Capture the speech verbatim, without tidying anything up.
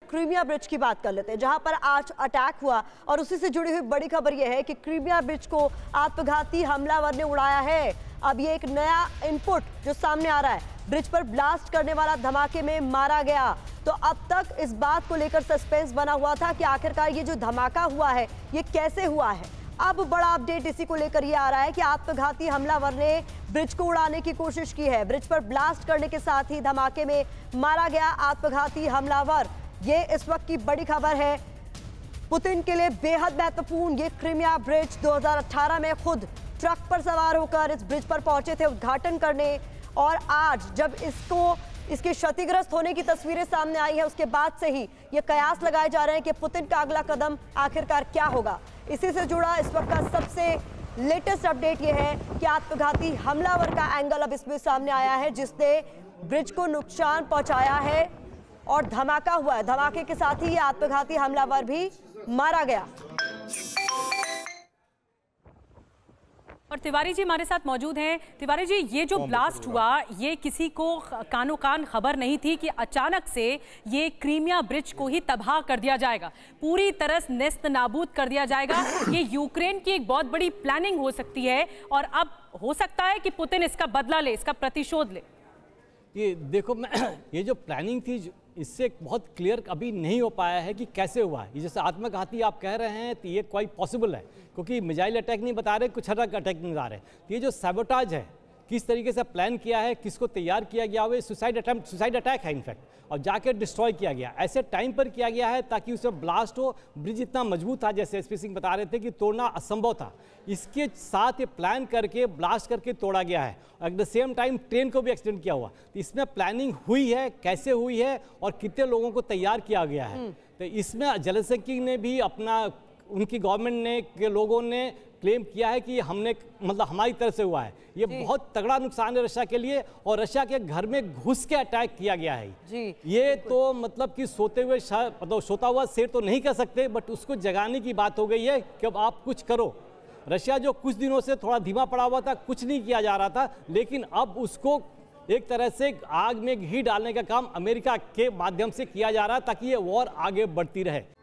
Crimea bridge की बात कर लेते हैं, जहां पर आज अटैक हुआ और उसी से जुड़ी हुई बड़ी खबर यह है कि क्रीमिया ब्रिज को आत्मघाती हमलावर ने उड़ाया है। अब ये एक नया इनपुट जो सामने आ रहा है, ब्रिज पर ब्लास्ट करने वाला धमाके में मारा गया। तो अब तक इस बात को लेकर सस्पेंस बना हुआ था कि आखिरकार ये जो धमाका हुआ है ये कैसे हुआ है। अब बड़ा अपडेट इसी को लेकर ये आ रहा है कि आत्मघाती हमलावर ने ब्रिज को उड़ाने की कोशिश की है। ब्रिज पर ब्लास्ट करने के साथ ही धमाके में मारा गया आत्मघाती हमलावर। ये इस वक्त की बड़ी खबर है, पुतिन के लिए बेहद महत्वपूर्ण। ये क्रीमिया ब्रिज दो हज़ार अठारह में खुद ट्रक पर सवार होकर इस ब्रिज पर पहुंचे थे उद्घाटन करने, और आज जब इसको इसके क्षतिग्रस्त होने की तस्वीरें सामने आई है उसके बाद से ही ये कयास लगाए जा रहे हैं कि पुतिन का अगला कदम आखिरकार क्या होगा। इसी से जुड़ा इस वक्त का सबसे लेटेस्ट अपडेट ये है कि आत्मघाती हमलावर का एंगल अब इसमें सामने आया है, जिसने ब्रिज को नुकसान पहुंचाया है और धमाका हुआ है। धमाके के साथ ही ये आत्मघाती हमलावर भी मारा गया। और तिवारी जी हमारे साथ मौजूद हैं। तिवारी जी, ये जो ब्लास्ट हुआ ये किसी को कानो कान खबर नहीं थी कि अचानक से ये क्रीमिया ब्रिज को ही तबाह कर दिया जाएगा, पूरी तरह नेस्त नाबूद कर दिया जाएगा। ये यूक्रेन की एक बहुत बड़ी प्लानिंग हो सकती है और अब हो सकता है कि पुतिन इसका बदला ले, इसका प्रतिशोध ले। ये देखो मैं ये जो प्लानिंग थी इससे बहुत क्लियर अभी नहीं हो पाया है कि कैसे हुआ है। ये जैसे आत्मघाती आप कह रहे हैं तो ये क्वाइट पॉसिबल है, क्योंकि मिसाइल अटैक नहीं बता रहे, कुछ अलग अटैक नहीं बता रहे। तो ये जो सैबोटाज है, किस तरीके से प्लान किया है, किसको तैयार किया गया हुआ, सुसाइड अटैम्प्ट सुसाइड अटैक है इनफैक्ट, और जाके डिस्ट्रॉय किया गया ऐसे टाइम पर किया गया है ताकि उसमें ब्लास्ट हो। ब्रिज इतना मजबूत था, जैसे एसपी सिंह बता रहे थे, कि तोड़ना असंभव था। इसके साथ ये प्लान करके ब्लास्ट करके तोड़ा गया है। At the same time train को भी एक्सटेंड किया हुआ। तो इसमें प्लानिंग हुई है, कैसे हुई है और कितने लोगों को तैयार किया गया है। तो इसमें जेलेंस्की ने भी अपना, उनकी गवर्नमेंट ने के लोगों ने क्लेम किया है कि हमने मतलब हमारी तरफ से हुआ है। ये बहुत तगड़ा नुकसान है रशिया के लिए, और रशिया के घर में घुस के अटैक किया गया है जी। ये तो मतलब कि सोते हुए मतलब सोता हुआ शेर तो नहीं कर सकते, बट उसको जगाने की बात हो गई है कि अब आप कुछ करो। रशिया जो कुछ दिनों से थोड़ा धीमा पड़ा हुआ था, कुछ नहीं किया जा रहा था, लेकिन अब उसको एक तरह से आग में घी डालने का काम अमेरिका के माध्यम से किया जा रहा है ताकि ये वॉर आगे बढ़ती रहे।